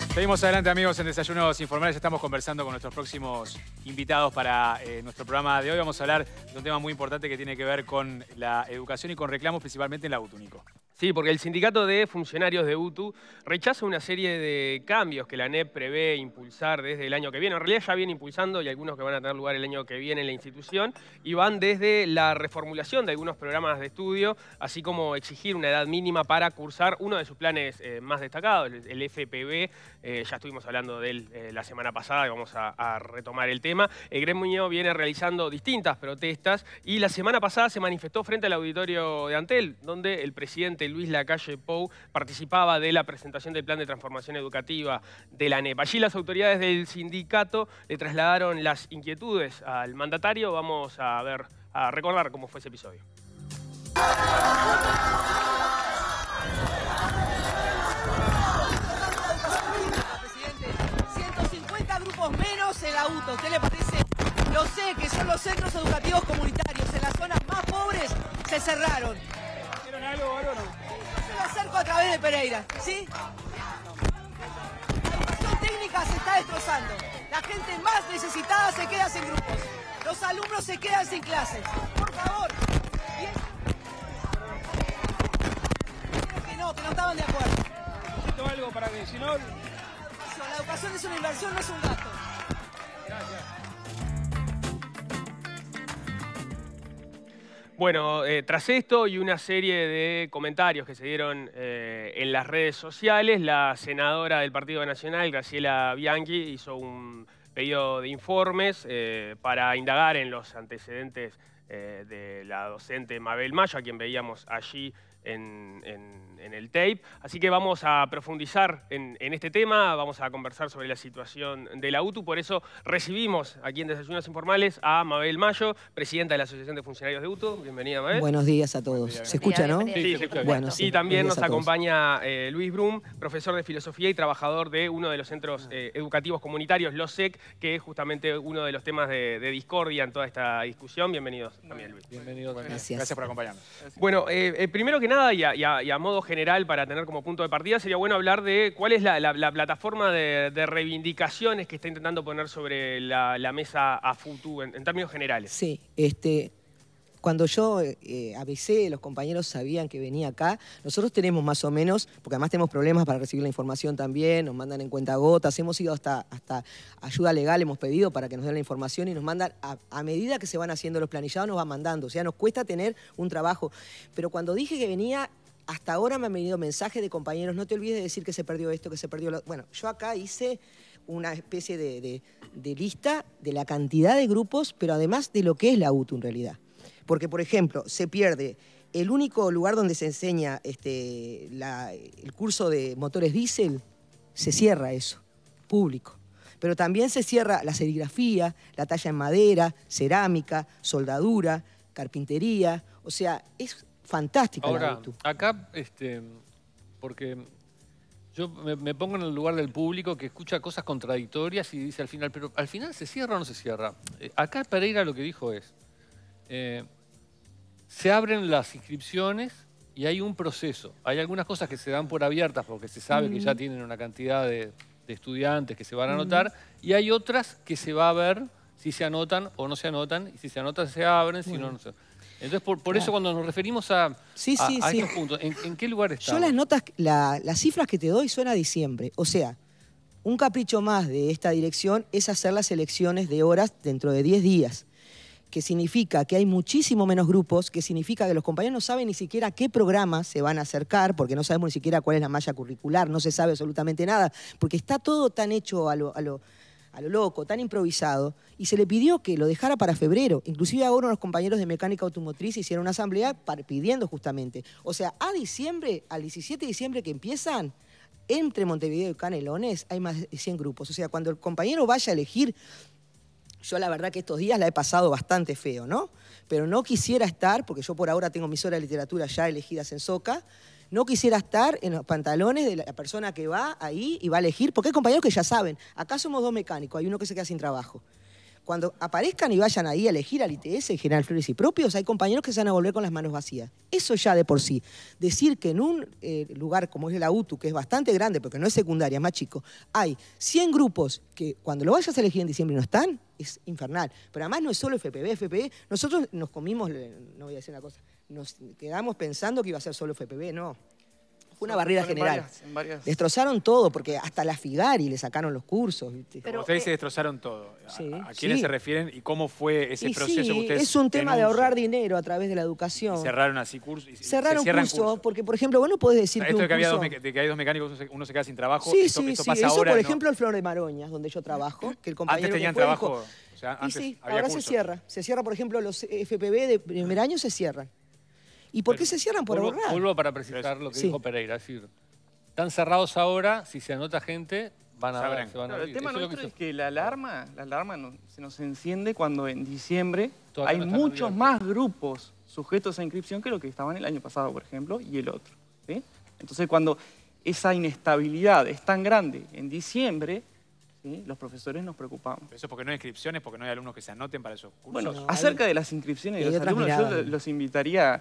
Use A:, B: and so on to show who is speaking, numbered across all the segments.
A: Seguimos adelante, amigos, en Desayunos Informales. Estamos conversando con nuestros próximos invitados para nuestro programa de hoy. Vamos a hablar de un tema muy importante que tiene que ver con la educación y con reclamos, principalmente en la UTU, Nico.
B: Sí, porque el Sindicato de Funcionarios de UTU rechaza una serie de cambios que la ANEP prevé impulsar desde el año que viene. En realidad ya viene impulsando y algunos que van a tener lugar el año que viene en la institución, y van desde la reformulación de algunos programas de estudio, así como exigir una edad mínima para cursar uno de sus planes más destacados, el FPB. Ya estuvimos hablando de él la semana pasada y vamos a retomar el tema. El gremio viene realizando distintas protestas y la semana pasada se manifestó frente al auditorio de Antel, donde el presidente Luis Lacalle Pou participaba de la presentación del plan de transformación educativa de la ANEP. Allí las autoridades del sindicato le trasladaron las inquietudes al mandatario. Vamos a recordar cómo fue ese episodio.
C: Menos en la UTU, ¿qué le parece? Lo sé que son los centros educativos comunitarios, en las zonas más pobres se cerraron. ¿Hicieron algo, Álvaro? Se lo acerco a través de Pereira, ¿sí? La educación técnica se está destrozando. La gente más necesitada se queda sin grupos. Los alumnos se quedan sin clases. Por favor. Bien. Creo que no estaban de acuerdo.
D: Necesito algo para que, si no...
C: La educación es una inversión, no es un gasto.
D: Gracias.
B: Bueno, tras esto y una serie de comentarios que se dieron en las redes sociales, la senadora del Partido Nacional, Graciela Bianchi, hizo un pedido de informes para indagar en los antecedentes de la docente Mabel Mayo, a quien veíamos allí en el tape. Así que vamos a profundizar en este tema, vamos a conversar sobre la situación de la UTU. Por eso recibimos aquí en Desayunos Informales a Mabel Mayo, presidenta de la Asociación de Funcionarios de UTU. Bienvenida, Mabel.
E: Buenos días a todos. ¿Se escucha, no?
B: Sí, se escucha.
E: Bueno, sí,
B: y también
E: buenos
B: nos
E: días a todos.
B: acompaña Luis Brum, profesor de Filosofía y trabajador de uno de los centros educativos comunitarios, los SEC, que es justamente uno de los temas de discordia en toda esta discusión. Bienvenidos también, Luis.
A: Bienvenido también.
E: Gracias
A: Por acompañarnos.
B: Bueno, primero que nada, y a modo general, para tener como punto de partida, sería bueno hablar de cuál es la plataforma de reivindicaciones que está intentando poner sobre la mesa a FUTU en términos generales.
E: Sí, cuando yo avisé, los compañeros sabían que venía acá. Nosotros tenemos más o menos, porque además tenemos problemas para recibir la información también, nos mandan en cuentagotas, hemos ido hasta ayuda legal, hemos pedido para que nos den la información y nos mandan, a medida que se van haciendo los planillados, nos van mandando. O sea, nos cuesta tener un trabajo. Pero cuando dije que venía, hasta ahora me han venido mensajes de compañeros, no te olvides de decir que se perdió esto, que se perdió lo... Bueno, yo acá hice una especie de lista de la cantidad de grupos, pero además de lo que es la UTU en realidad. Porque, por ejemplo, se pierde el único lugar donde se enseña el curso de motores diésel, se cierra eso, público. Pero también se cierra la serigrafía, la talla en madera, cerámica, soldadura, carpintería. O sea, es fantástica la UTU.
D: Acá, porque yo me pongo en el lugar del público que escucha cosas contradictorias y dice al final, pero al final ¿se cierra o no se cierra? Acá Pereira lo que dijo es, se abren las inscripciones y hay un proceso. Hay algunas cosas que se dan por abiertas porque se sabe que ya tienen una cantidad de estudiantes que se van a anotar, y hay otras que se va a ver si se anotan o no se anotan, y si se anotan se abren, si no, no se... Entonces, por eso cuando nos referimos a estos puntos, ¿en qué lugar estamos?
E: Yo las notas, las cifras que te doy son a diciembre. O sea, un capricho más de esta dirección es hacer las elecciones de horas dentro de 10 días. Que significa que hay muchísimo menos grupos, que significa que los compañeros no saben ni siquiera qué programas se van a acercar, porque no sabemos ni siquiera cuál es la malla curricular, no se sabe absolutamente nada, porque está todo tan hecho a lo loco, tan improvisado, y se le pidió que lo dejara para febrero. Inclusive ahora unos compañeros de mecánica automotriz hicieron una asamblea pidiendo justamente. O sea, a diciembre, al 17 de diciembre que empiezan, entre Montevideo y Canelones hay más de 100 grupos. O sea, cuando el compañero vaya a elegir, yo la verdad que estos días la he pasado bastante feo, ¿no? Pero no quisiera estar, porque yo por ahora tengo mis horas de literatura ya elegidas en Soca, no quisiera estar en los pantalones de la persona que va ahí y va a elegir, porque hay compañeros que ya saben, acá somos 2 mecánicos, hay uno que se queda sin trabajo. cuando aparezcan y vayan ahí a elegir al ITS, General Flores y propios, hay compañeros que se van a volver con las manos vacías. Eso ya de por sí. Decir que en un lugar como es la UTU, que es bastante grande, porque no es secundaria, es más chico, hay 100 grupos que cuando lo vayas a elegir en diciembre no están, es infernal. Pero además no es solo FPB, nosotros nos comimos, no voy a decir una cosa, nos quedamos pensando que iba a ser solo FPB, no. Fue una barrida general.
F: En varias.
E: Destrozaron todo, porque hasta la Figari le sacaron los cursos. ¿Viste?
A: Pero usted dice destrozaron todo.
E: Sí,
A: ¿A quiénes se refieren y cómo fue ese proceso que ustedes
E: es un tema de
A: denuncian?
E: ahorrar dinero a través de la educación.
A: Cerraron así cursos.
E: Cerraron cursos, porque, por ejemplo, vos no podés decir
A: Esto
E: que
A: de que,
E: un curso...
A: de que hay dos mecánicos, uno se queda sin trabajo,
E: Sí,
A: esto pasa
E: eso,
A: ahora,
E: por
A: ¿no?
E: ejemplo, el Flor de Maroñas, donde yo trabajo, que el compañero
A: Antes tenían
E: que fue
A: trabajo,
E: dijo,
A: o sea, antes
E: sí,
A: había
E: ahora
A: cursos.
E: se cierra. Se cierra, por ejemplo, los FPB de primer año se cierran. ¿Y por qué se cierran? Por ahorrar.
D: Vuelvo para precisar lo que
E: Sí.
D: dijo Pereira. Es decir, están cerrados ahora, si se anota gente, van a
A: Sabrán.
D: se van a
F: Claro, el
D: abrir.
F: tema
D: Eso es lo
F: nuestro
D: que
F: es que la alarma se nos enciende cuando en diciembre
D: Todavía
F: hay
D: no están
F: muchos
D: abiertos.
F: más grupos sujetos a inscripción que lo que estaban el año pasado, por ejemplo, y el otro. ¿Sí? Entonces, cuando esa inestabilidad es tan grande en diciembre, ¿sí? Los profesores nos preocupamos.
A: Eso es porque no hay inscripciones, porque no hay alumnos que se anoten para esos cursos.
F: Bueno,
E: No,
F: acerca de las inscripciones
E: hay
F: de los
E: otras
F: alumnos,
E: miradas.
F: yo los invitaría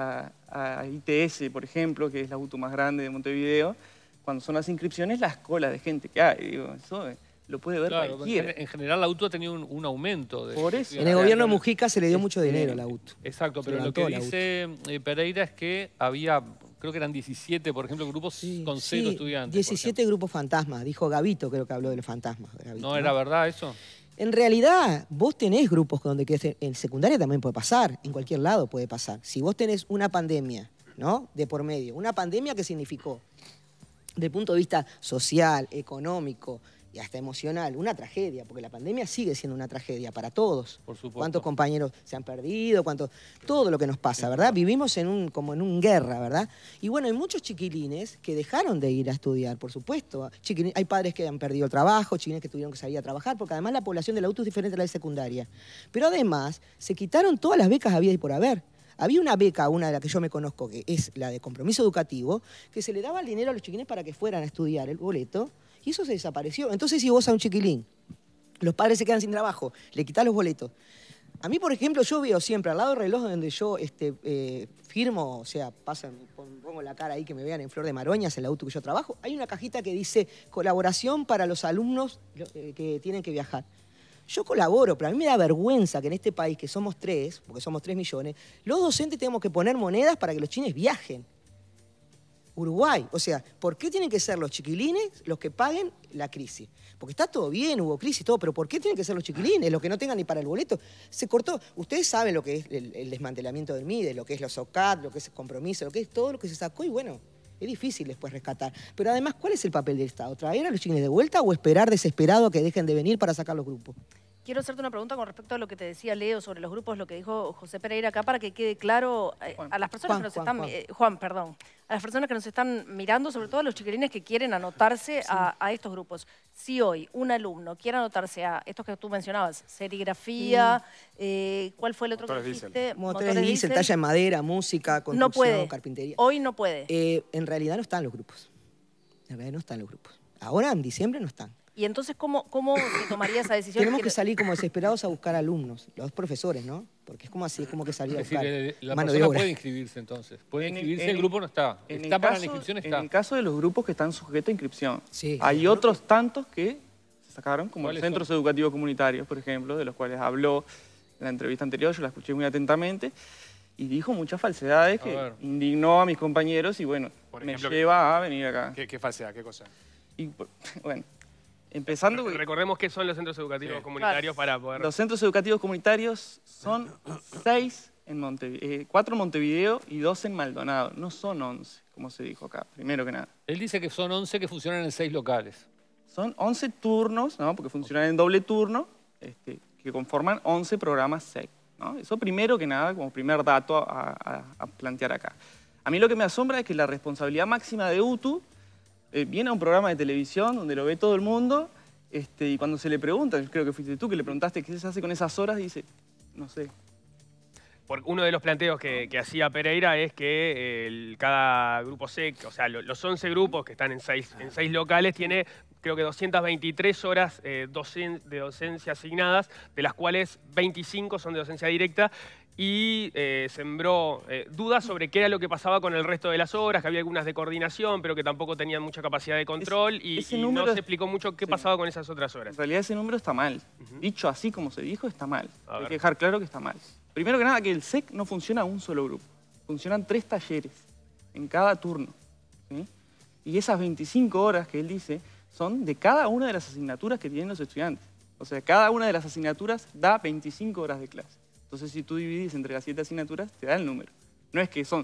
F: a ITS, por ejemplo, que es la UTU más grande de Montevideo. Cuando son las inscripciones, las colas de gente que hay, digo, eso lo puede ver
D: Claro,
F: cualquiera.
D: en general la auto ha tenido un aumento.
F: Por eso.
E: En el gobierno de Mujica se le dio mucho dinero a la UTU.
D: Exacto,
E: Se
D: pero lo
E: levantó
D: que
E: la
D: dice Pereira es que había, creo que eran 17, por ejemplo, grupos
E: Sí,
D: con 0
E: sí,
D: estudiantes. por
E: 17 grupos fantasmas, dijo Gavito, creo que habló de los fantasmas. Gavito,
D: ejemplo. ¿No era verdad eso?
E: En realidad, vos tenés grupos donde en secundaria también puede pasar, en cualquier lado puede pasar. Si vos tenés una pandemia, ¿no? De por medio, una pandemia que significó, desde el punto de vista social, económico y hasta emocional, una tragedia, porque la pandemia sigue siendo una tragedia para todos.
D: Por supuesto.
E: ¿Cuántos compañeros se han perdido? Todo lo que nos pasa, ¿verdad? Vivimos como en una guerra, ¿verdad? Y bueno, hay muchos chiquilines que dejaron de ir a estudiar, por supuesto. Hay padres que han perdido el trabajo, chiquilines que tuvieron que salir a trabajar, porque además la población del auto es diferente a la de secundaria. Pero además, se quitaron todas las becas habidas y por haber. Había una beca, una de las que yo me conozco, que es la de compromiso educativo, que se le daba el dinero a los chiquilines para que fueran a estudiar el boleto, y eso se desapareció. Entonces, si vos a un chiquilín, los padres se quedan sin trabajo, le quitás los boletos. A mí, por ejemplo, yo veo siempre al lado del reloj donde yo firmo, o sea, pongo la cara ahí que me vean en Flor de Maroñas, en la auto que yo trabajo, hay una cajita que dice colaboración para los alumnos que tienen que viajar. Yo colaboro, pero a mí me da vergüenza que en este país, que somos 3, porque somos 3 millones, los docentes tenemos que poner monedas para que los chines viajen. Uruguay, o sea, ¿por qué tienen que ser los chiquilines los que paguen la crisis? Porque está todo bien, hubo crisis, todo, pero ¿por qué tienen que ser los chiquilines los que no tengan ni para el boleto? Se cortó. Ustedes saben lo que es el desmantelamiento del MIDE, lo que es los OCAD, lo que es el compromiso, lo que es todo lo que se sacó y bueno, es difícil después rescatar. Pero además, ¿cuál es el papel del Estado? ¿Traer a los chiquilines de vuelta o esperar desesperado a que dejen de venir para sacar los grupos?
G: Quiero hacerte una pregunta con respecto a lo que te decía Leo sobre los grupos, lo que dijo José Pereira acá, para que quede claro a las personas que nos están... Juan, perdón. A las personas que nos están mirando, sobre todo a los chiquilines que quieren anotarse a estos grupos. Si hoy un alumno quiere anotarse a estos que tú mencionabas, serigrafía, ¿cuál fue el otro
A: Motores
G: que
A: diésel.
G: dijiste?
E: Motores diésel, talla en madera, música, construcción,
G: No puede.
E: carpintería.
G: Hoy no puede.
E: En realidad no están los grupos. En realidad no están los grupos. Ahora, en diciembre, no están.
G: Y entonces, ¿cómo se tomaría esa decisión?
E: Tenemos que salir como desesperados a buscar alumnos, los profesores, ¿no? Porque es como así, es como que salir a
D: Es
E: buscar
D: decir, la
E: mano de
D: persona
E: obra.
D: puede inscribirse entonces. Puede
F: En el-
D: inscribirse,
F: en-
D: el grupo no está.
F: En
D: Está
F: el
D: para
F: caso-
D: la inscripción,
F: En
D: está.
F: el caso de los grupos que están sujetos a inscripción,
E: Sí.
F: hay otros tantos que se sacaron, como los
D: ¿Cuáles
F: centros educativos comunitarios, por ejemplo, de los cuales habló en la entrevista anterior, yo la escuché muy atentamente, y dijo muchas falsedades que
D: ver.
F: indignó a mis compañeros y bueno,
A: Por
F: me
A: ejemplo,
F: lleva a venir acá.
A: ¿Qué falsedad? ¿Qué cosa?
F: Y, bueno, empezando...
B: Recordemos qué son los centros educativos comunitarios para poder...
F: Los centros educativos comunitarios son 6 en Montevideo, 4 en Montevideo y 2 en Maldonado. No son 11, como se dijo acá, primero que nada.
D: Él dice que son 11 que funcionan en 6 locales.
F: Son 11 turnos, ¿no? Porque funcionan en doble turno, que conforman 11 programas 6. ¿No? Eso primero que nada, como primer dato a plantear acá. A mí lo que me asombra es que la responsabilidad máxima de UTU viene a un programa de televisión donde lo ve todo el mundo y cuando se le pregunta, creo que fuiste tú que le preguntaste qué se hace con esas horas, dice, no sé.
B: uno de los planteos que hacía Pereira es que cada grupo SEC, o sea, los 11 grupos que están en seis locales, tiene creo que 223 horas de docencia asignadas, de las cuales 25 son de docencia directa, y sembró dudas sobre qué era lo que pasaba con el resto de las horas, que había algunas de coordinación, pero que tampoco tenían mucha capacidad de control, y no se explicó mucho qué pasaba con esas otras horas.
F: En realidad ese número está mal. Dicho así como se dijo, está mal. Hay que dejar claro que está mal. Primero que nada, que el SEC no funciona un solo grupo. Funcionan 3 talleres en cada turno, ¿sí? Y esas 25 horas que él dice son de cada una de las asignaturas que tienen los estudiantes. O sea, cada una de las asignaturas da 25 horas de clase. Entonces, si tú dividís entre las 7 asignaturas, te da el número. No es que son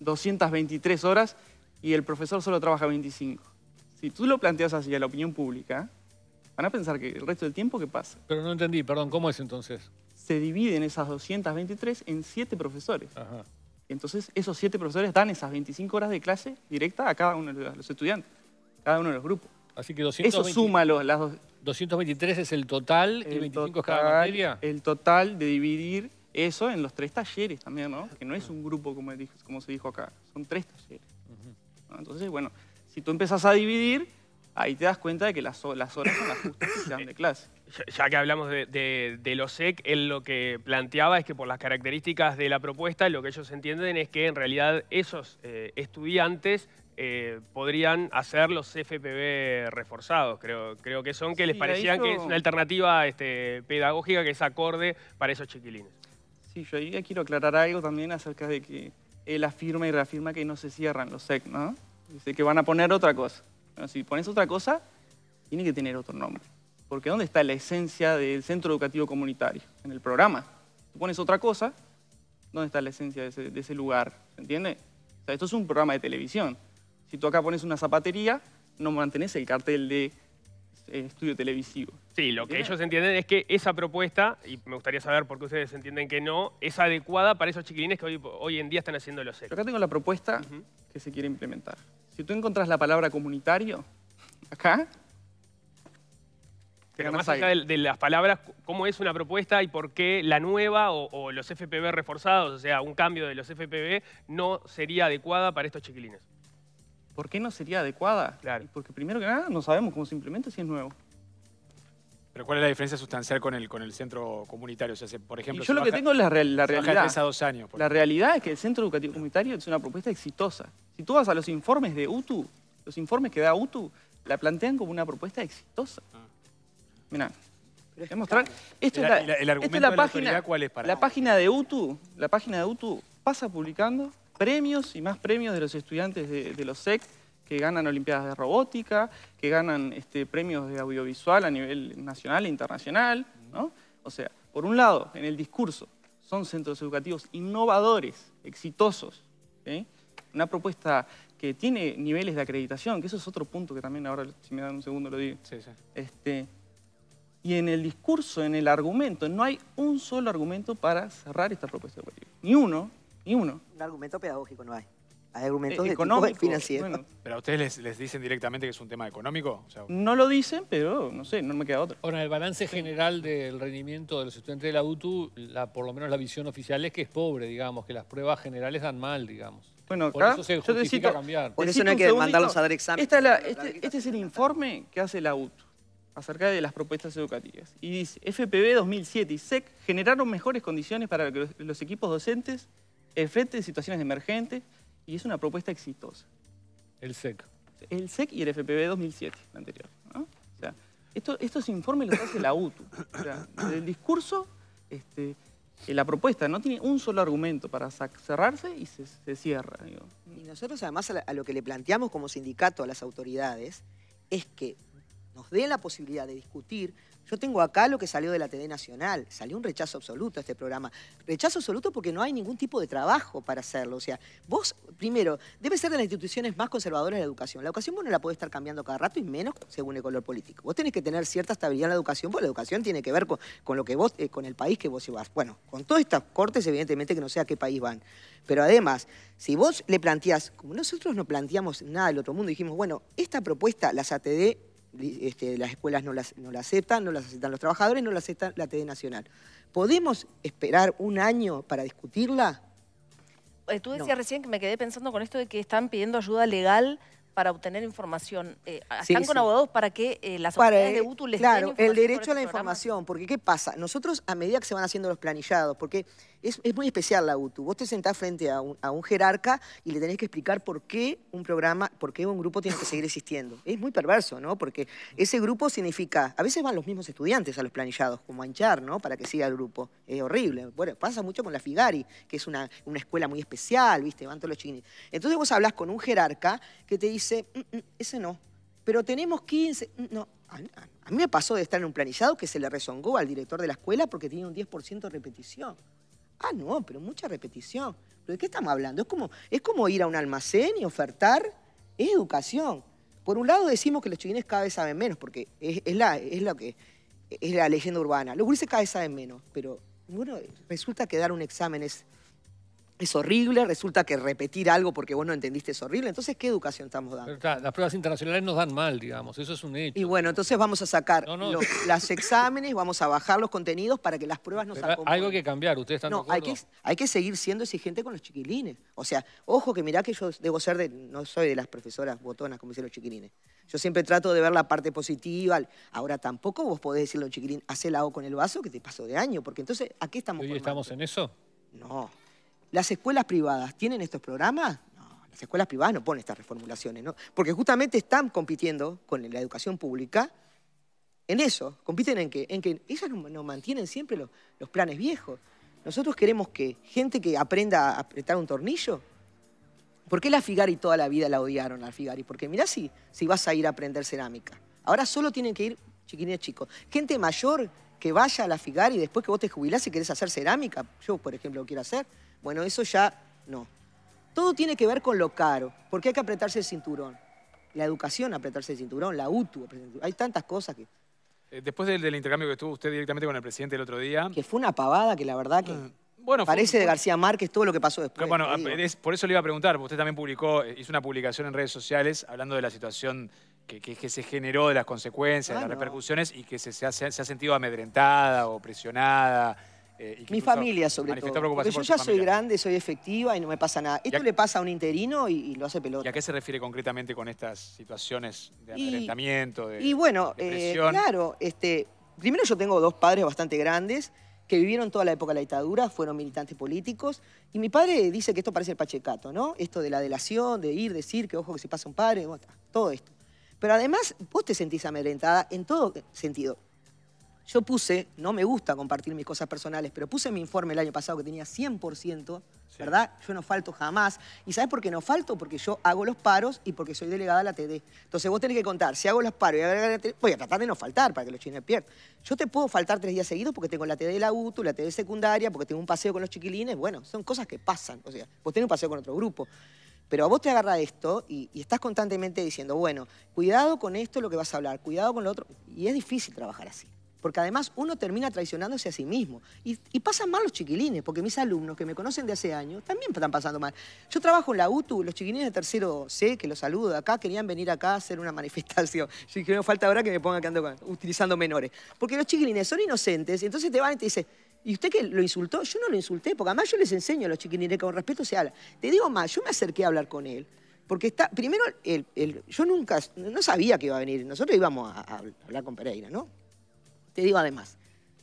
F: 223 horas y el profesor solo trabaja 25. Si tú lo planteas así a la opinión pública, van a pensar que el resto del tiempo, ¿qué pasa?
D: Pero no entendí, perdón, ¿cómo es entonces?
F: Se dividen esas 223 en 7 profesores.
D: Ajá.
F: Entonces, esos 7 profesores dan esas 25 horas de clase directa a cada uno de los estudiantes, cada uno de los grupos.
D: Así que
F: Eso suma las dos.
D: 223 es el total y 25 es cada materia.
F: El total de dividir eso en los 3 talleres también, ¿no? Que no es un grupo como se dijo acá, son 3 talleres. ¿No? Entonces, bueno, si tú empezás a dividir, ahí te das cuenta de que las horas son las justas que se dan de clase.
B: Ya que hablamos de los SEC, él lo que planteaba es que por las características de la propuesta, lo que ellos entienden es que en realidad esos estudiantes podrían hacer los FPV reforzados, creo que son, que les parecían que es una alternativa pedagógica que es acorde para esos chiquilines.
F: Sí, yo ahí quiero aclarar algo también acerca de que él afirma y reafirma que no se cierran los SEC, ¿no? Dice que van a poner otra cosa. Bueno, si pones otra cosa, tiene que tener otro nombre. Porque ¿dónde está la esencia del centro educativo comunitario? En el programa. Tú pones otra cosa, ¿dónde está la esencia de ese lugar? ¿Se entiende? O sea, esto es un programa de televisión. Si tú acá pones una zapatería, no mantenés el cartel de estudio televisivo.
B: Sí, lo que ellos entienden es que esa propuesta, y me gustaría saber por qué ustedes entienden que no, es adecuada para esos chiquilines que hoy en día están haciendo los SEC.
F: Acá tengo la propuesta que se quiere implementar. Si tú encontrás la palabra comunitario, acá...
B: Pero más allá de las palabras, ¿cómo es una propuesta y por qué la nueva o los FPV reforzados, o sea, un cambio de los FPV, no sería adecuada para estos chiquilines?
F: ¿Por qué no sería adecuada?
B: Claro.
F: Porque primero que nada no sabemos cómo se implementa si es nuevo.
A: Pero ¿cuál es la diferencia sustancial con el centro comunitario? O sea, por ejemplo,
F: yo lo que tengo es la realidad.
A: de 3 a 2 años.
F: La realidad es que el centro educativo comunitario es una propuesta exitosa. Si tú vas a los informes de UTU, los informes que da UTU, la plantean como una propuesta exitosa. Mirá, voy a mostrar. Esta es la página. ¿Cuál es para? La página de UTU pasa publicando premios y más premios de los estudiantes de los SEC que ganan olimpiadas de robótica, que ganan premios de audiovisual a nivel nacional e internacional, ¿no? O sea, por un lado, en el discurso, son centros educativos innovadores, exitosos, ¿sí? Una propuesta que tiene niveles de acreditación, que eso es otro punto que también ahora, si me dan un segundo, lo digo.
A: Sí, sí.
F: Y en el discurso, en el argumento, no hay un solo argumento para cerrar esta propuesta educativa. Ni uno.
E: Un argumento pedagógico no hay. Hay argumentos
F: económicos,
E: de tipo financiero.
F: Bueno.
A: ¿Pero a ustedes les dicen directamente que es un tema económico? O sea,
F: no lo dicen, pero no sé, no me queda otra.
D: Ahora, el balance general del rendimiento de los estudiantes de la UTU, por lo menos la visión oficial es que es pobre, digamos, que las pruebas generales dan mal, digamos.
F: Bueno,
D: por
F: acá
D: eso se
F: yo
D: justifica cambiar.
E: Por eso no hay que mandarlos a dar examen.
F: Este es el informe que hace la UTU acerca de las propuestas educativas. Y dice, FPV 2007 y SEC generaron mejores condiciones para que los equipos docentes enfrenten situaciones emergentes y es una propuesta exitosa.
D: El SEC.
F: El SEC y el FPV 2007, el anterior, ¿no? O sea, estos informes los hace la UTU. O sea, el discurso, la propuesta no tiene un solo argumento para cerrarse y se cierra. Digo.
E: Y nosotros además a lo que le planteamos como sindicato a las autoridades es que nos den la posibilidad de discutir. Yo tengo acá lo que salió de la TD Nacional. Salió un rechazo absoluto a este programa. Rechazo absoluto porque no hay ningún tipo de trabajo para hacerlo. O sea, vos, primero, debe ser de las instituciones más conservadoras de la educación. La educación vos no la podés estar cambiando cada rato y menos según el color político. Vos tenés que tener cierta estabilidad en la educación porque la educación tiene que ver con lo que vos, con el país que vos llevas. Bueno, con todas estas cortes, evidentemente que no sé a qué país van. Pero además, si vos le planteás, como nosotros no planteamos nada del otro mundo, dijimos, bueno, esta propuesta, las ATD, las escuelas no la aceptan, no las aceptan los trabajadores, no la aceptan la TD Nacional. ¿Podemos esperar un año para discutirla?
G: Tú decías recién que me quedé pensando con esto de que están pidiendo ayuda legal para obtener información. ¿Están con abogados para que las autoridades de UTU les den información?
E: Claro, el derecho a la información, porque ¿qué pasa? Nosotros, a medida que se van haciendo los planillados, porque es muy especial la UTU, vos te sentás frente a un jerarca y le tenés que explicar por qué un programa, por qué un grupo tiene que seguir existiendo. Es muy perverso, ¿no? Porque ese grupo significa, a veces van los mismos estudiantes a los planillados, como a hinchar, ¿no? Para que siga el grupo. Es horrible. Bueno, pasa mucho con la Figari, que es una escuela muy especial, ¿viste? Van todos los chiquines. Entonces vos hablás con un jerarca que te dice, ese no, pero tenemos 15, no. A mí me pasó de estar en un planillado que se le rezongó al director de la escuela porque tenía un 10% de repetición. Ah, no, pero mucha repetición. ¿Pero de qué estamos hablando? Es como ir a un almacén y ofertar. Es educación. Por un lado decimos que los chiquines cada vez saben menos, porque es la leyenda urbana. Los gurises cada vez saben menos, pero bueno, resulta que dar un examen es horrible, resulta que repetir algo porque vos no entendiste es horrible. Entonces, ¿qué educación estamos dando?
D: Pero, las pruebas internacionales nos dan mal, digamos, eso es un hecho.
E: Y bueno, entonces vamos a sacar los exámenes, vamos a bajar los contenidos para que las pruebas nos acomoden.
D: Algo hay que cambiar, ¿ustedes están de acuerdo?
E: Hay que seguir siendo exigente con los chiquilines. O sea, ojo que mirá que yo debo ser no soy de las profesoras botonas, como dicen los chiquilines. Yo siempre trato de ver la parte positiva. Ahora, tampoco vos podés decirle a un chiquilín, hacé el agua con el vaso que te pasó de año, porque entonces, ¿a qué estamos formando?
D: ¿Hoy estamos en eso?
E: No. ¿Las escuelas privadas tienen estos programas? No, las escuelas privadas no ponen estas reformulaciones, ¿no? Porque justamente están compitiendo con la educación pública en eso. Compiten en que ellas nos mantienen siempre los planes viejos. Nosotros queremos que gente que aprenda a apretar un tornillo. ¿Por qué la Figari toda la vida la odiaron a la Figari? Porque mirá si vas a ir a aprender cerámica. Ahora solo tienen que ir chiquilines chicos. Gente mayor que vaya a la Figari y después que vos te jubilás y querés hacer cerámica. Yo, por ejemplo, lo quiero hacer. Bueno, eso ya no. Todo tiene que ver con lo caro, porque hay que apretarse el cinturón. La educación, apretarse el cinturón, la UTU, hay tantas cosas que...
A: Después del intercambio que tuvo usted directamente con el presidente el otro día...
E: Que fue una pavada que la verdad que... Bueno, parece de García Márquez todo lo que pasó después.
A: Bueno, por eso le iba a preguntar, porque usted también hizo una publicación en redes sociales hablando de la situación que se generó, de las consecuencias, de las repercusiones, y que se ha sentido amedrentada o presionada.
E: Mi familia, sobre todo. Porque yo ya soy grande, soy efectiva y no me pasa nada. Esto le pasa a un interino y lo hace pelota.
A: ¿Y a qué se refiere concretamente con estas situaciones de amedrentamiento, de
E: presión? Claro, primero yo tengo dos padres bastante grandes que vivieron toda la época de la dictadura, fueron militantes políticos, y mi padre dice que esto parece el pachecato, ¿no? Esto de la delación, de ir, decir que ojo que se pasa un padre, todo esto. Pero además vos te sentís amedrentada en todo sentido. Yo puse, no me gusta compartir mis cosas personales, pero puse en mi informe el año pasado que tenía 100%, ¿verdad? Yo no falto jamás. ¿Y sabés por qué no falto? Porque yo hago los paros y porque soy delegada a la TD. Entonces vos tenés que contar, si hago los paros y la TD, voy a tratar de no faltar para que los chiquilines pierdan. Yo te puedo faltar 3 días seguidos porque tengo la TD de la UTU, la TD secundaria, porque tengo un paseo con los chiquilines. Bueno, son cosas que pasan. O sea, vos tenés un paseo con otro grupo. Pero a vos te agarra esto y estás constantemente diciendo, bueno, cuidado con esto, lo que vas a hablar, cuidado con lo otro. Y es difícil trabajar así. Porque además uno termina traicionándose a sí mismo. Y pasan mal los chiquilines, porque mis alumnos que me conocen de hace años también están pasando mal. Yo trabajo en la UTU, los chiquilines de tercero C, que los saludo de acá, querían venir acá a hacer una manifestación. Yo dije, no falta ahora que me pongan que ando utilizando menores. Porque los chiquilines son inocentes, y entonces te van y te dicen, ¿y usted qué lo insultó? Yo no lo insulté, porque además yo les enseño a los chiquilines que con respeto se habla. Te digo más, yo me acerqué a hablar con él. Porque primero, yo no sabía que iba a venir. Nosotros íbamos a hablar con Pereira, ¿no? Te digo además,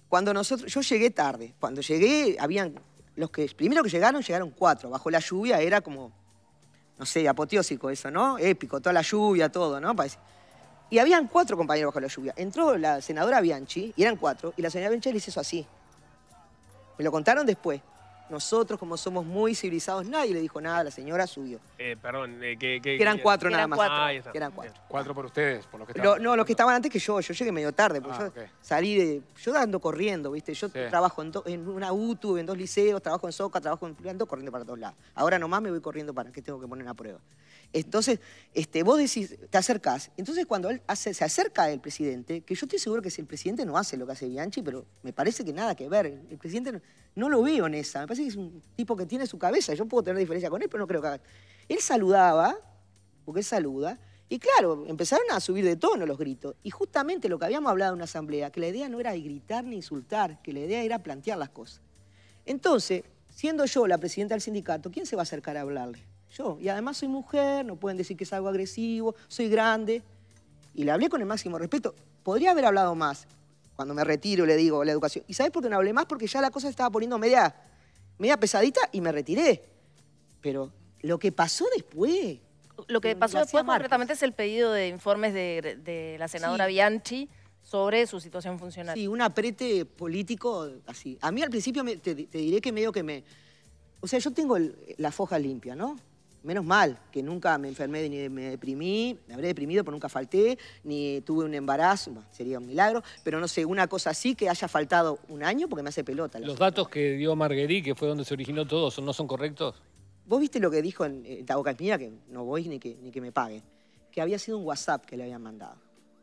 E: yo llegué tarde. Cuando llegué, primero que llegaron 4. Bajo la lluvia era como, no sé, apoteósico eso, ¿no? Épico, toda la lluvia, todo, ¿no? Y habían 4 compañeros bajo la lluvia. Entró la senadora Bianchi, y eran 4, y la señora Bianchi le hizo así. Me lo contaron después. Nosotros, como somos muy civilizados, nadie le dijo nada, la señora subió.
B: Perdón,
E: que eran 4 nada más.
B: Que
E: eran 4.
A: 4 por ustedes, por los que estaban.
E: No, los que estaban antes que yo llegué medio tarde, porque yo ando corriendo, ¿viste? Yo trabajo en una UTU, en 2 liceos, trabajo en SOCA, ando corriendo para todos lados. Ahora nomás me voy corriendo para que tengo que poner una prueba. Entonces, vos decís, te acercás. Entonces, cuando se acerca el presidente, que yo estoy seguro que si el presidente no hace lo que hace Bianchi, pero me parece que nada que ver. El presidente no lo veo en esa. Me parece que es un tipo que tiene su cabeza. Yo puedo tener diferencia con él, pero no creo que haga. Él saludaba, porque él saluda, Y claro, empezaron a subir de tono los gritos. Y justamente lo que habíamos hablado en una asamblea, que la idea no era gritar ni insultar, que la idea era plantear las cosas. Entonces, siendo yo la presidenta del sindicato, ¿quién se va a acercar a hablarle? Yo. Y además soy mujer, no pueden decir que es algo agresivo, soy grande. Y le hablé con el máximo respeto. Podría haber hablado más. Cuando me retiro le digo la educación. ¿Y sabés por qué no hablé más? Porque ya la cosa se estaba poniendo media pesadita y me retiré. Pero lo que pasó después...
G: Lo que pasó después concretamente es el pedido de informes de la senadora Bianchi sobre su situación funcional.
E: Sí, un aprete político así. A mí al principio te diré que medio que me... O sea, yo tengo la foja limpia, ¿no? Menos mal que nunca me enfermé ni me deprimí, me habré deprimido pero nunca falté, ni tuve un embarazo, bueno, sería un milagro, pero no sé, una cosa así que haya faltado un año porque me hace pelota.
D: ¿Los datos que dio Marguerite, que fue donde se originó todo, no son correctos?
E: Vos viste lo que dijo en Taboca Espina, que no voy ni que me paguen, que había sido un WhatsApp que le habían mandado.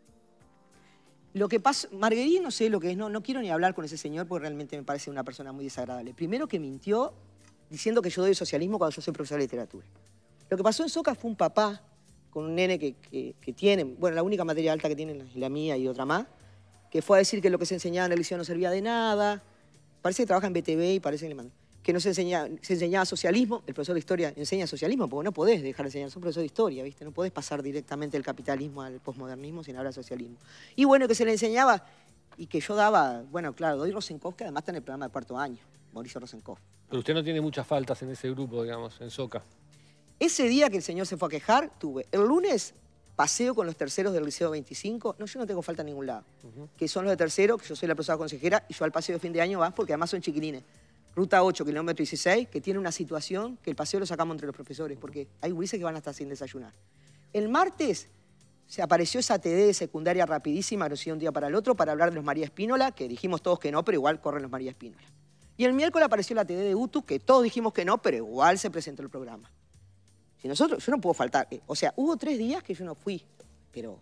E: Lo que pasa, Marguerite no sé lo que es, no quiero ni hablar con ese señor porque realmente me parece una persona muy desagradable. Primero que mintió diciendo que yo doy socialismo cuando yo soy profesor de literatura. Lo que pasó en Soca fue un papá con un nene que tiene, bueno, la única materia alta que tiene es la mía y otra más, que fue a decir que lo que se enseñaba en el liceo no servía de nada. Parece que trabaja en BTV y parece que le mandó. Que no se enseñaba socialismo. El profesor de historia enseña socialismo porque no podés dejar de enseñar. Sos profesor de historia, ¿viste? No podés pasar directamente del capitalismo al posmodernismo sin hablar de socialismo. Y bueno, que se le enseñaba y que yo daba, bueno, claro, doy Rosenkopf, que además está en el programa de cuarto año, Mauricio Rosenkopf.
D: Pero usted no tiene muchas faltas en ese grupo, digamos, en Soca.
E: Ese día que el señor se fue a quejar, tuve el lunes paseo con los terceros del Liceo 25. No, yo no tengo falta en ningún lado. Que son los de tercero, que yo soy la profesora consejera, y yo al paseo de fin de año vas porque además son chiquilines. Ruta 8, kilómetro 16, que tiene una situación que el paseo lo sacamos entre los profesores, porque hay gurises que van hasta sin desayunar. El martes se apareció esa TD de secundaria rapidísima, no sé, de un día para el otro, para hablar de los María Espínola, que dijimos todos que no, pero igual corren los María Espínola. Y el miércoles apareció la TD de UTU, que todos dijimos que no, pero igual se presentó el programa. Si nosotros, yo no puedo faltar. O sea, hubo 3 días que yo no fui, pero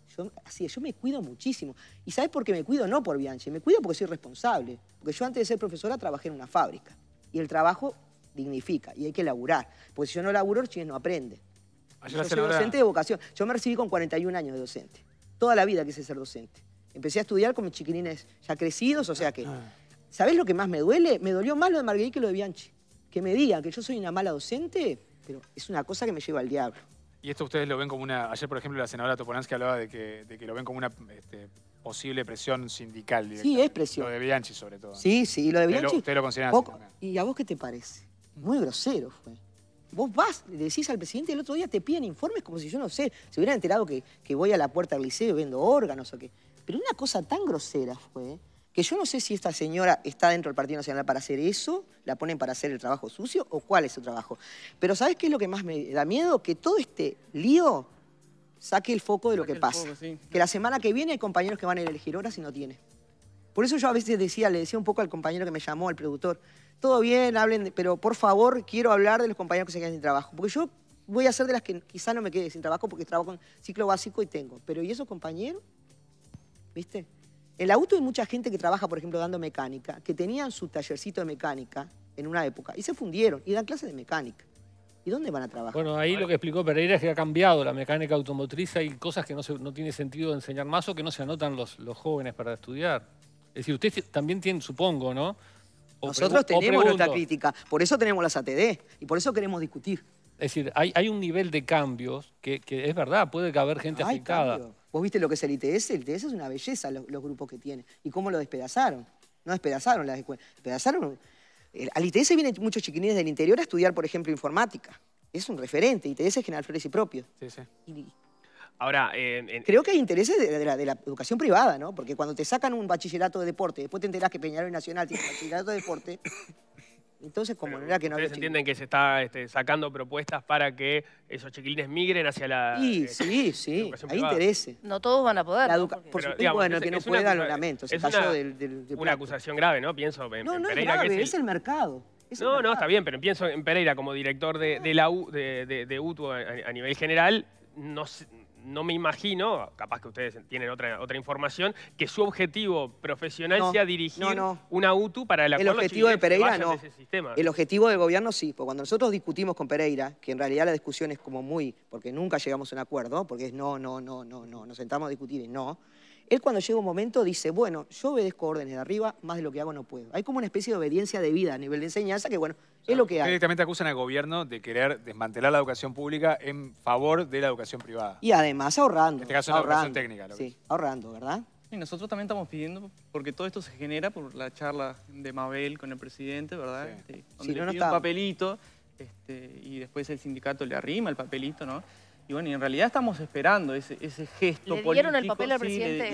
E: yo me cuido muchísimo. ¿Y sabes por qué me cuido? No por Bianchi, me cuido porque soy responsable. Porque yo antes de ser profesora trabajé en una fábrica. Y el trabajo dignifica y hay que laburar. Porque si yo no laburo, el chico no aprende. Yo soy docente de vocación. Yo me recibí con 41 años de docente. Toda la vida quise ser docente. Empecé a estudiar con mis chiquilines ya crecidos, o sea que... ¿Sabés lo que más me duele? Me dolió más lo de Marguerite que lo de Bianchi. Que me digan que yo soy una mala docente, pero es una cosa que me lleva al diablo.
A: Y esto ustedes lo ven como una... Ayer, por ejemplo, la senadora Topolansky hablaba de que lo ven como una posible presión sindical.
E: Sí, es presión.
A: Lo de Bianchi, sobre todo.
E: Sí, lo de Bianchi...
A: Usted lo considera así también.
E: ¿Y a vos qué te parece? Muy grosero fue. Vos vas, le decís al presidente, el otro día te piden informes como si yo no sé, se hubieran enterado que voy a la puerta del liceo y vendo órganos o qué. Pero una cosa tan grosera fue... que yo no sé si esta señora está dentro del Partido Nacional para hacer eso, la ponen para hacer el trabajo sucio, o cuál es su trabajo. Pero ¿sabés qué es lo que más me da miedo? Que todo este lío saque el foco de lo que pasa. Que la semana que viene hay compañeros que van a ir a elegir horas y no tienen. Por eso yo a veces le decía un poco al compañero que me llamó, al productor, todo bien, hablen, pero por favor quiero hablar de los compañeros que se quedan sin trabajo. Porque yo voy a ser de las que quizá no me quede sin trabajo porque trabajo en ciclo básico y tengo. Pero ¿y esos compañeros? ¿Viste? En la UTU hay mucha gente que trabaja, por ejemplo, dando mecánica, que tenían su tallercito de mecánica en una época y se fundieron y dan clases de mecánica. ¿Y dónde van a trabajar?
D: Bueno, ahí lo que explicó Pereira es que ha cambiado la mecánica automotriz. Hay cosas que no tiene sentido enseñar más o que no se anotan los jóvenes para estudiar. Es decir, usted también tiene, supongo, ¿no?
E: Nosotros tenemos nuestra crítica, por eso tenemos las ATD y por eso queremos discutir.
D: Es decir, hay un nivel de cambios que es verdad, puede haber gente afectada.
E: Cambio. ¿Vos viste lo que es el ITS? El ITS es una belleza, los grupos que tiene. ¿Y cómo lo despedazaron? No despedazaron las escuelas, despedazaron... Al ITS vienen muchos chiquilines del interior a estudiar, por ejemplo, informática. Es un referente, ITS es General Flores y propio.
A: Sí, sí.
B: Ahora,
E: creo que hay intereses de la educación privada, ¿no? Porque cuando te sacan un bachillerato de deporte, después te enterás que Peñarol y Nacional tiene bachillerato de deporte... Entonces, como era que no
B: ¿ustedes entienden que se está sacando propuestas para que esos chiquilines migren hacia la
E: sí, hay intereses.
G: No todos van a poder.
E: Por supuesto, bueno, que no pueda, lo lamento.
B: Es una acusación grave, ¿no? Pienso en
E: no,
B: Pereira.
E: No, es grave,
B: que
E: es el mercado.
B: No, está bien, pero pienso en Pereira como director de UTU a nivel general. no me imagino, capaz que ustedes tienen otra información, que su objetivo profesional sea dirigir una UTU para la cual
E: el objetivo de Pereira no.
B: De ese sistema.
E: El objetivo del gobierno sí, porque cuando nosotros discutimos con Pereira, que en realidad la discusión es como muy, porque nunca llegamos a un acuerdo, porque es no, nos sentamos a discutir y no. Él cuando llega un momento dice, bueno, yo obedezco órdenes de arriba, más de lo que hago no puedo. Hay como una especie de obediencia debida a nivel de enseñanza que, bueno, es lo que hay.
A: Directamente acusan al gobierno de querer desmantelar la educación pública en favor de la educación privada.
E: Y además ahorrando.
A: En este caso la educación técnica.
E: Sí, ahorrando, ¿verdad?
F: Y nosotros también estamos pidiendo, porque todo esto se genera por la charla de Mabel con el presidente, ¿verdad?
A: Sí.
F: Donde le pide un papelito y después el sindicato le arrima el papelito, ¿no? Y bueno, y en realidad estamos esperando ese gesto político.
G: ¿Le dieron el papel al presidente?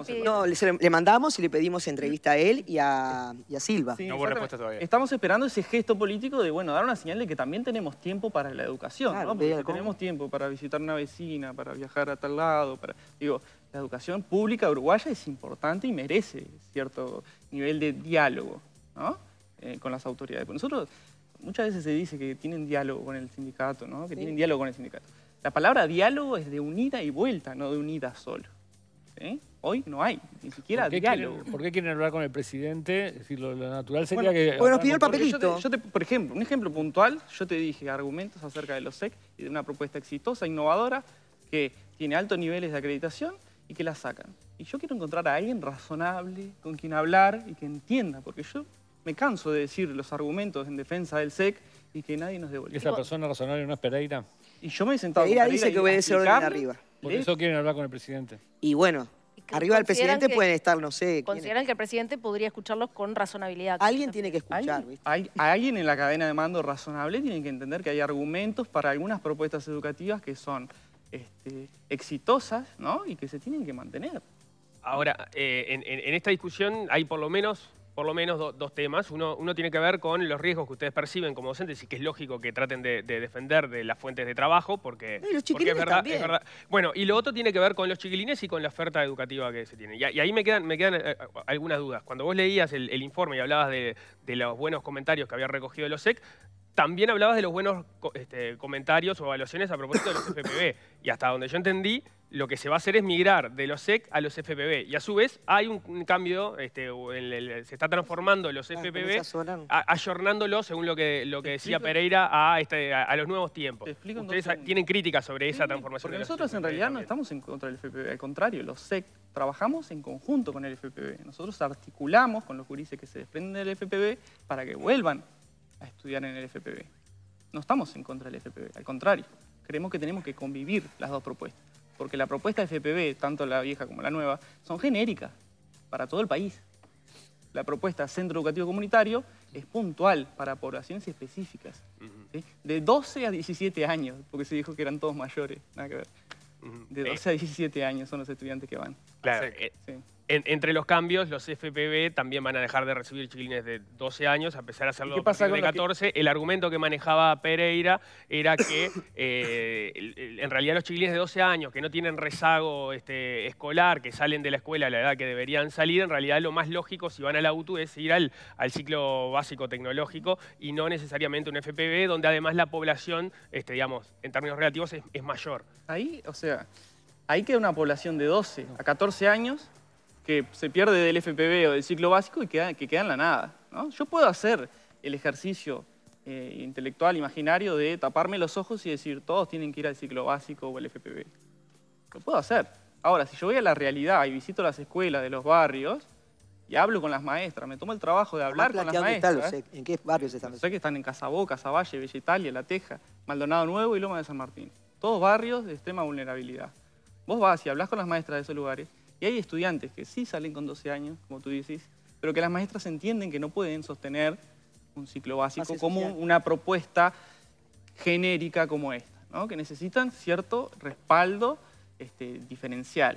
E: Le mandamos y le pedimos entrevista a él y a Silva.
F: Sí,
A: no hubo respuesta todavía.
F: Estamos esperando ese gesto político de, bueno, dar una señal de que también tenemos tiempo para la educación,
E: claro,
F: ¿no? Porque si tenemos tiempo para visitar una vecina, para viajar a tal lado, digo, la educación pública uruguaya es importante y merece cierto nivel de diálogo, ¿no? Con las autoridades. Porque nosotros, muchas veces se dice que tienen diálogo con el sindicato, ¿no? Que tienen diálogo con el sindicato. La palabra diálogo es de unida y vuelta, no de unida solo. ¿Sí? Hoy no hay, ni siquiera diálogo.
D: ¿Por qué quieren hablar con el presidente? Es decir, lo natural sería que...
E: Porque nos pidió el papelito.
F: Por ejemplo, un ejemplo puntual, yo te dije argumentos acerca de los SEC y de una propuesta exitosa, innovadora, que tiene altos niveles de acreditación y que la sacan. Y yo quiero encontrar a alguien razonable, con quien hablar y que entienda, porque yo me canso de decir los argumentos en defensa del SEC y que nadie nos devuelve.
D: ¿Esa persona razonable no es Pereira?
F: Y yo me he sentado
E: Pereira dice que obedece orden de arriba.
D: Por eso quieren hablar con el presidente.
E: Y bueno, arriba del presidente pueden estar, no sé...
G: ¿Consideran que el presidente podría escucharlos con razonabilidad?
E: Alguien tiene que escuchar, ¿viste?
F: Alguien en la cadena de mando razonable tiene que entender que hay argumentos para algunas propuestas educativas que son exitosas, ¿no? Y que se tienen que mantener.
B: Ahora, en esta discusión hay por lo menos dos temas. Uno tiene que ver con los riesgos que ustedes perciben como docentes y que es lógico que traten de defender de las fuentes de trabajo porque es verdad. Bueno, y lo otro tiene que ver con los chiquilines y con la oferta educativa que se tiene. Y ahí me quedan algunas dudas. Cuando vos leías el informe y hablabas de los buenos comentarios que había recogido los SEC, también hablabas de los buenos comentarios o evaluaciones a propósito de los FPB. Y hasta donde yo entendí, lo que se va a hacer es migrar de los SEC a los FPB. Y a su vez hay un cambio, se está transformando los FPB, ayornándolos, según lo que decía Pereira, a los nuevos tiempos. Ustedes tienen críticas sobre esa transformación.
F: Porque nosotros en realidad no estamos en contra del FPB, al contrario, los SEC trabajamos en conjunto con el FPB. Nosotros articulamos con los gurises que se desprenden del FPB para que vuelvan a estudiar en el FPB. No estamos en contra del FPB, al contrario. Creemos que tenemos que convivir las dos propuestas. Porque la propuesta de FPB, tanto la vieja como la nueva, son genéricas para todo el país. La propuesta Centro Educativo Comunitario es puntual para poblaciones específicas. ¿Sí? De 12 a 17 años, porque se dijo que eran todos mayores, nada que ver. De 12 a 17 años son los estudiantes que van.
B: Claro.
F: Sí.
B: Entre los cambios, los FPB también van a dejar de recibir chiquilines de 12 años, a pesar de hacerlo
F: ¿Qué pasa
B: de 14. El argumento que manejaba Pereira era que en realidad los chiquilines de 12 años que no tienen rezago escolar, que salen de la escuela a la edad que deberían salir, en realidad lo más lógico si van a la UTU es ir al ciclo básico tecnológico y no necesariamente un FPB, donde además la población, digamos, en términos relativos es mayor.
F: Ahí, o sea, ahí queda una población de 12 a 14 años que se pierde del FPB o del ciclo básico y que queda en la nada, ¿no? Yo puedo hacer el ejercicio intelectual, imaginario, de taparme los ojos y decir todos tienen que ir al ciclo básico o al FPB. Lo puedo hacer. Ahora, si yo voy a la realidad y visito las escuelas de los barrios y hablo con las maestras, me tomo el trabajo de hablar con las maestras.
E: ¿En qué barrios están?
F: Sé que están en Casabó, Casaballe, Bella Italia, La Teja, Maldonado Nuevo y Loma de San Martín. Todos barrios de extrema vulnerabilidad. Vos vas y hablas con las maestras de esos lugares y hay estudiantes que sí salen con 12 años, como tú dices, pero que las maestras entienden que no pueden sostener un ciclo básico como una propuesta genérica como esta, ¿no? Que necesitan cierto respaldo diferencial.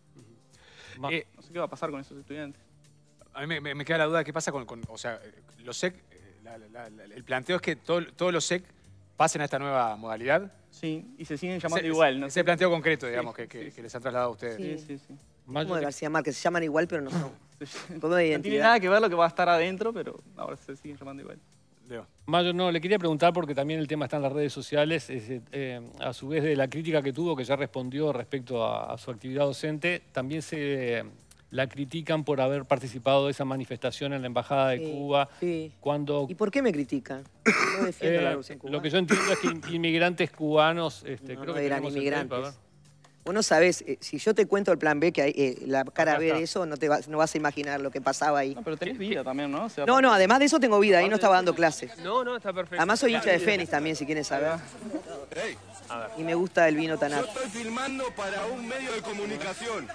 F: No sé qué va a pasar con esos estudiantes.
A: A mí me queda la duda de qué pasa o sea, los SEC, el planteo es que todos los SEC pasen a esta nueva modalidad.
F: Sí, y se siguen llamando igual, ¿no?
A: Ese planteo concreto, digamos, que les han trasladado a ustedes.
F: Sí.
E: Como de García Márquez, se llaman igual, pero no son.
F: No tiene nada que ver lo que va a estar adentro, pero ahora se siguen llamando igual.
A: Leo.
D: Mayo, no, le quería preguntar porque también el tema está en las redes sociales, a su vez de la crítica que tuvo, que ya respondió respecto a su actividad docente, también la critican por haber participado de esa manifestación en la Embajada de Cuba.
E: Sí.
D: Cuando,
E: ¿Y por qué me critican? Yo defiendo la revolución cubana.
D: Lo que yo entiendo es que inmigrantes cubanos, creo que
E: eran
D: tenemos
E: inmigrantes. Vos no sabés, si yo te cuento el plan B, que hay, la cara B de eso, no vas a imaginar lo que pasaba ahí.
F: No, pero tenés vida también, ¿no? O sea,
E: No, además de eso tengo vida, ahí no estaba dando clases.
B: No, está perfecto.
E: Además soy hincha de Fénix también, si quieren saber. Y me gusta el vino Tanat.
H: Yo estoy filmando para un medio de comunicación.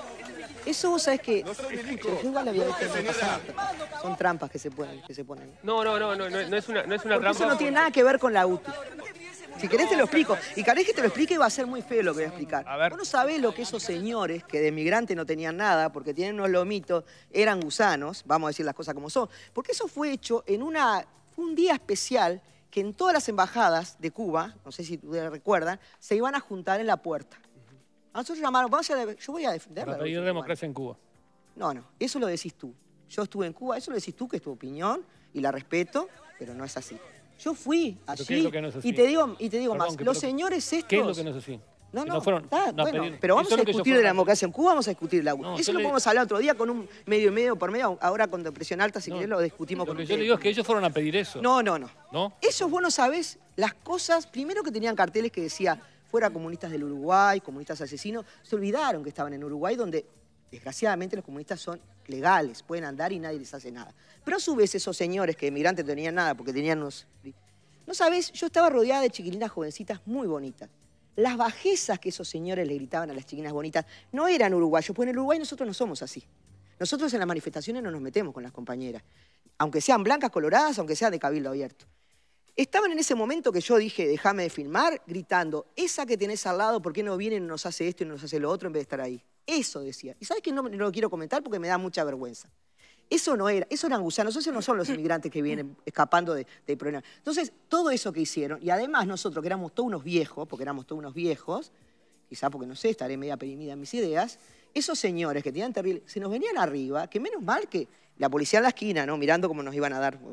E: Eso vos sabés que...
H: No soy rico.
E: Yo igual había visto en el pasado. Son trampas que se ponen.
B: No es una
E: Porque
B: trampa.
E: eso no tiene nada que ver con la UTU. Si querés te lo explico. Y querés que te lo explique y va a ser muy feo lo que voy a explicar.
B: A ver.
E: Vos no sabés lo que esos señores, que de migrante no tenían nada, porque tienen unos lomitos, eran gusanos, vamos a decir las cosas como son. Porque eso fue hecho en un día especial que en todas las embajadas de Cuba, no sé si ustedes recuerdan, se iban a juntar en la puerta. A nosotros llamaron, yo voy a defenderla.
D: Para pedir democracia en Cuba.
E: No, eso lo decís tú. Yo estuve en Cuba, eso lo decís tú, que es tu opinión, y la respeto, pero no es así. Yo fui allí,
D: ¿qué es lo que no es así?
E: y te digo
D: Perdón,
E: más, los señores estos...
D: ¿Qué es lo que no es así?
E: No,
D: Bueno,
E: pero vamos a discutir de la democracia en Cuba, vamos a discutir la UTU. Eso lo podemos hablar otro día con un medio por medio, ahora con depresión alta, si querés lo discutimos con ustedes.
D: Lo que yo le digo es que ellos fueron a pedir eso.
E: No.
D: ¿No?
E: Esos vos no sabés las cosas, primero que tenían carteles que decía fuera comunistas del Uruguay, comunistas asesinos, se olvidaron que estaban en Uruguay, donde desgraciadamente los comunistas son legales, pueden andar y nadie les hace nada. Pero a su vez esos señores que emigrantes no tenían nada porque tenían unos... No sabés, yo estaba rodeada de chiquilinas jovencitas muy bonitas. Las bajezas que esos señores le gritaban a las chiquinas bonitas no eran uruguayos, porque en el Uruguay nosotros no somos así. Nosotros en las manifestaciones no nos metemos con las compañeras, aunque sean blancas, coloradas, aunque sean de cabildo abierto. Estaban en ese momento que yo dije, déjame de filmar, gritando, esa que tenés al lado, ¿por qué no viene y nos hace esto y nos hace lo otro en vez de estar ahí? Eso decía. Y ¿sabes qué? No lo quiero comentar porque me da mucha vergüenza. Eso no era, eso eran gusanos, esos no son los inmigrantes que vienen escapando de problemas. Entonces, todo eso que hicieron, y además nosotros que éramos todos unos viejos, porque éramos todos unos viejos, quizá porque no sé, estaré media perimida en mis ideas, esos señores que tenían terrible, se nos venían arriba, que menos mal que la policía en la esquina, ¿no? Mirando cómo nos iban a dar,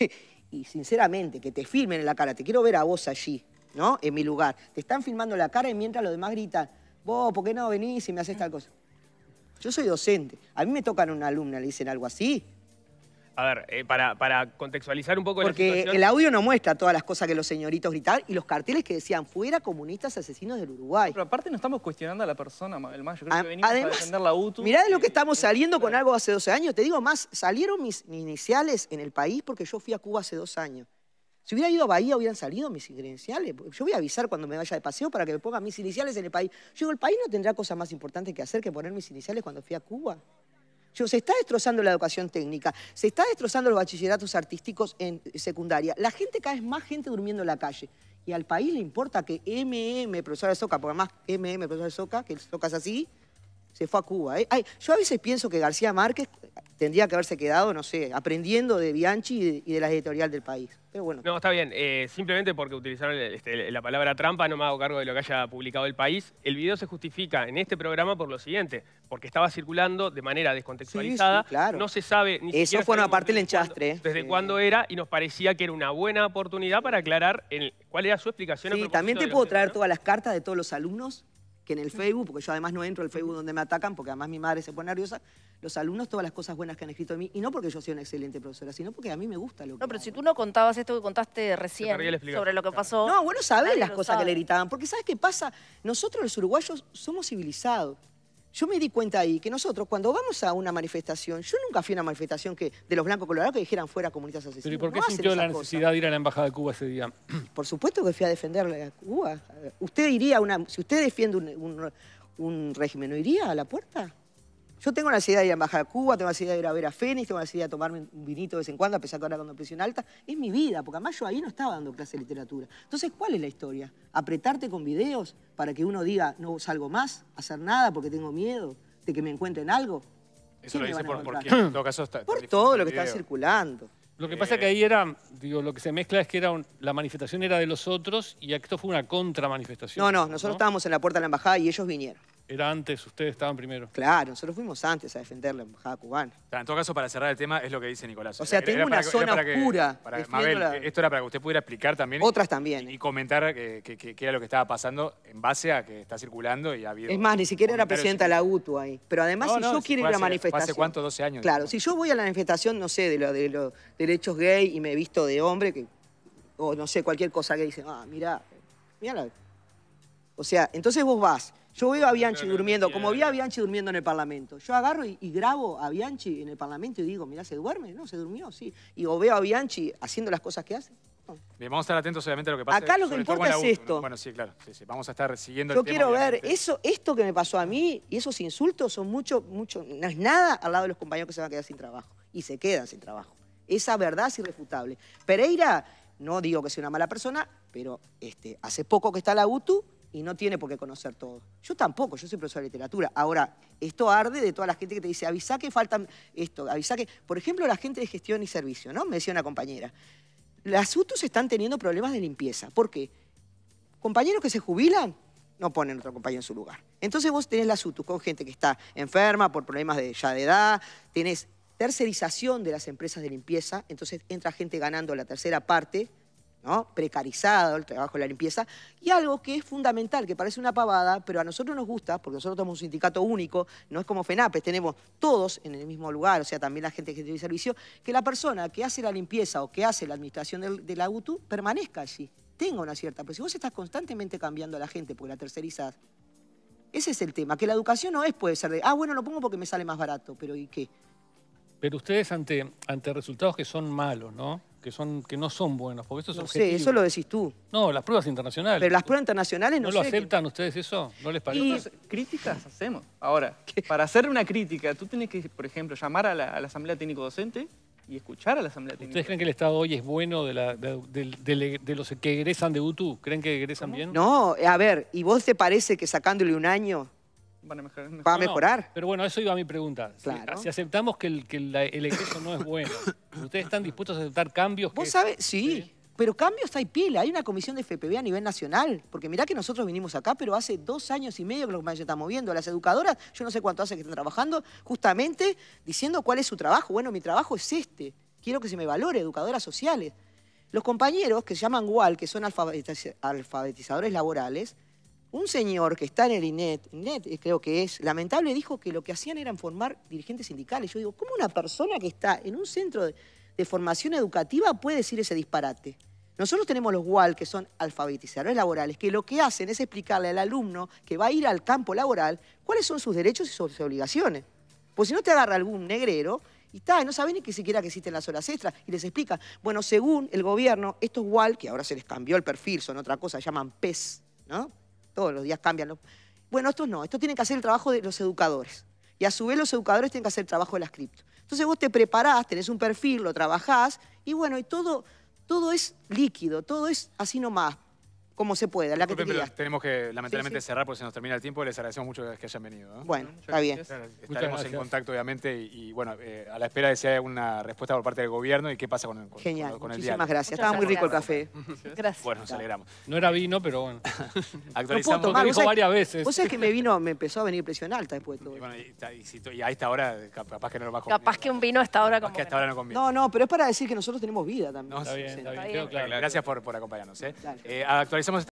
E: y sinceramente, que te filmen en la cara, te quiero ver a vos allí, ¿no? En mi lugar. Te están filmando la cara y mientras los demás gritan, vos, ¿por qué no venís y me haces tal cosa? Yo soy docente. A mí me tocan a una alumna, le dicen algo así.
B: A ver, para contextualizar un poco la
E: Porque
B: situación...
E: el audio no muestra todas las cosas que los señoritos gritaban y los carteles que decían fuera comunistas asesinos del Uruguay.
F: Pero aparte no estamos cuestionando a la persona, Mabel Mayo. Creo que venimos a defender la UTU.
E: Mirá de lo que estamos saliendo con algo hace 12 años. Te digo más, salieron mis iniciales en el país porque yo fui a Cuba hace 2 años. Si hubiera ido a Bahía, hubieran salido mis iniciales. Yo voy a avisar cuando me vaya de paseo para que me pongan mis iniciales en el país. Yo digo, ¿el país no tendrá cosas más importantes que hacer que poner mis iniciales cuando fui a Cuba? Se está destrozando la educación técnica, se está destrozando los bachilleratos artísticos en secundaria. La gente, cada vez más gente durmiendo en la calle. Y al país le importa que profesora de Soca, porque además profesora de Soca, que el Soca es así, se fue a Cuba. Yo a veces pienso que García Márquez tendría que haberse quedado, no sé, aprendiendo de Bianchi y de la editorial del país. Pero bueno.
B: No, está bien. Simplemente porque utilizaron la palabra trampa, no me hago cargo de lo que haya publicado el país. El video se justifica en este programa por lo siguiente, porque estaba circulando de manera descontextualizada.
E: Sí, claro.
B: No se sabe ni siquiera...
E: Eso fue una parte del enchastre.
B: Desde cuándo era, y nos parecía que era una buena oportunidad para aclarar cuál era su explicación.
E: Sí, también te puedo traer todas las cartas de todos los alumnos que en el Facebook, porque yo además no entro al Facebook donde me atacan, porque además mi madre se pone nerviosa, los alumnos todas las cosas buenas que han escrito de mí, y no porque yo sea una excelente profesora, sino porque a mí me gusta lo que...
G: No, pero si tú no contabas esto que contaste recién sobre lo que pasó...
E: No, vos no sabés las cosas que le gritaban, porque ¿sabes qué pasa? Nosotros los uruguayos somos civilizados. Yo me di cuenta ahí que nosotros, cuando vamos a una manifestación, yo nunca fui a una manifestación de los blancos colorados que dijeran fuera comunistas asesinos.
D: ¿Pero y por qué sintió la necesidad de ir a la Embajada de Cuba ese día?
E: Por supuesto que fui a defenderle a Cuba. ¿Usted iría si usted defiende un régimen, no iría a la puerta? Yo tengo la necesidad de ir a la Embajada de Cuba, tengo la necesidad de ir a ver a Fénix, tengo la necesidad de tomarme un vinito de vez en cuando, a pesar que ahora con presión alta. Es mi vida, porque además yo ahí no estaba dando clase de literatura. Entonces, ¿cuál es la historia? ¿Apretarte con videos para que uno diga, no salgo más, hacer nada porque tengo miedo de que me encuentren algo?
A: Eso lo dice porque en todo caso está...
E: Por todo lo que está circulando.
D: Lo que pasa es que ahí era, digo, lo que se mezcla es que la manifestación era de los otros y esto fue una contramanifestación.
E: No, nosotros estábamos en la puerta de la embajada y ellos vinieron.
D: Era antes, ustedes estaban primero.
E: Claro, nosotros fuimos antes a defender la embajada cubana.
A: En todo caso, para cerrar el tema, es lo que dice Nicolás.
E: O sea, tengo una zona oscura.
A: Mabel, esto era para que usted pudiera explicar también.
E: Otras también.
A: Y comentar qué era lo que estaba pasando en base a que está circulando y ha habido...
E: Es más, ni siquiera era presidenta de la UTU ahí. Pero además, si yo quiero ir a la manifestación...
A: ¿Hace cuánto? 12 años.
E: Claro, si yo voy a la manifestación, no sé, de los derechos gay y me visto de hombre, o no sé, cualquier cosa que dicen, mirá la... O sea, entonces vos vas... Yo veo a Bianchi durmiendo, como vi a Bianchi durmiendo en el Parlamento. Yo agarro y grabo a Bianchi en el Parlamento y digo, mirá, ¿se duerme? No, se durmió, sí. Y o veo a Bianchi haciendo las cosas que hace. No.
A: Bien, vamos a estar atentos obviamente a lo que pasa.
E: Acá lo que importa es esto.
A: Bueno, sí, claro. Sí. Vamos a estar siguiendo
E: Yo
A: el tema.
E: Yo quiero ver, esto que me pasó a mí y esos insultos son mucho, no es nada al lado de los compañeros que se van a quedar sin trabajo. Y se quedan sin trabajo. Esa verdad es irrefutable. Pereira, no digo que sea una mala persona, pero hace poco que está la UTU, y no tiene por qué conocer todo. Yo tampoco, yo soy profesor de literatura. Ahora, esto arde de toda la gente que te dice, avisá que faltan esto, avisá que... Por ejemplo, la gente de gestión y servicio, ¿no? Me decía una compañera. Las UTUs están teniendo problemas de limpieza. ¿Por qué? Compañeros que se jubilan, no ponen otro compañero en su lugar. Entonces vos tenés las UTUs con gente que está enferma por problemas de edad, tenés tercerización de las empresas de limpieza, entonces entra gente ganando la tercera parte, ¿no? Precarizado el trabajo de la limpieza, y algo que es fundamental, que parece una pavada, pero a nosotros nos gusta, porque nosotros tenemos un sindicato único, no es como FENAPES, tenemos todos en el mismo lugar, o sea, también la gente que tiene servicio, que la persona que hace la limpieza o que hace la administración de la UTU permanezca allí, tenga una cierta, pero si vos estás constantemente cambiando a la gente porque la tercerizás, ese es el tema, que la educación no puede ser de, bueno, lo pongo porque me sale más barato, pero ¿y qué?
D: Pero ustedes ante resultados que son malos, ¿no? Que no son buenos, porque esto es
E: objetivo.
D: objetivo.
E: No sé, eso lo decís tú.
D: No, las pruebas internacionales.
E: Pero las pruebas internacionales
D: ¿No lo aceptan ustedes eso? ¿No les parece?
F: Y críticas hacemos. Ahora, para hacer una crítica, tú tienes que, por ejemplo, llamar a la Asamblea Técnico Docente y escuchar a la Asamblea Técnica.
D: ¿Ustedes creen que el Estado hoy es bueno de los que egresan de UTU? ¿Creen que egresan bien?
E: No, a ver, ¿y vos te parece que sacándole un año va a mejorar?
D: No, pero bueno, eso iba a mi pregunta.
E: Claro.
D: Si aceptamos que el egreso no es bueno, ¿ustedes están dispuestos a aceptar cambios?
E: ¿Vos sabés? Sí, pero cambios hay pila. Hay una comisión de FPB a nivel nacional. Porque mirá que nosotros vinimos acá, pero hace 2 años y medio que los compañeros estamos viendo. Las educadoras, yo no sé cuánto hace que están trabajando, justamente diciendo cuál es su trabajo. Bueno, mi trabajo es quiero que se me valore, educadoras sociales. Los compañeros que se llaman WAL, que son alfabetizadores laborales, un señor que está en el INET creo que es, lamentable, dijo que lo que hacían era formar dirigentes sindicales. Yo digo, ¿cómo una persona que está en un centro de formación educativa puede decir ese disparate? Nosotros tenemos los WAL, que son alfabetizadores laborales, que lo que hacen es explicarle al alumno que va a ir al campo laboral cuáles son sus derechos y sus obligaciones. Pues si no te agarra algún negrero y no saben ni siquiera que existen las horas extras, y les explica, bueno, según el gobierno, estos WAL, que ahora se les cambió el perfil, son otra cosa, se llaman PES, ¿no? Todos los días cambian. Bueno, estos no, estos tienen que hacer el trabajo de los educadores. Y a su vez los educadores tienen que hacer el trabajo de las cripto. Entonces vos te preparás, tenés un perfil, lo trabajás, y bueno, y todo es líquido, todo es así nomás, como se pueda, la que te querías.
A: Tenemos que lamentablemente cerrar porque se nos termina el tiempo. Les agradecemos mucho que hayan venido.
E: Bueno, está bien.
A: Estaremos en contacto, obviamente, y bueno, a la espera de si hay alguna respuesta por parte del gobierno y qué pasa con el
E: Genial,
A: con el
E: muchísimas gracias. Estaba muy rico el café.
G: Gracias.
A: Bueno, nos alegramos.
D: No era vino, pero bueno.
A: Actualizamos.
D: Lo dijo varias veces.
E: Vos sabés que me empezó a venir presión alta después de todo.
A: Y, bueno, y a esta hora, capaz que no lo va a
G: Capaz que un vino a esta hora como
A: que hasta ahora no conviene.
E: No, pero es para decir que nosotros tenemos vida también.
D: Está bien,
A: Gracias por acompañarnos.
E: Dale.
A: Actualizamos